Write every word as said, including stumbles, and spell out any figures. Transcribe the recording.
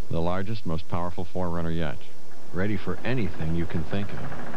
The largest, most powerful four runner yet. Ready for anything you can think of.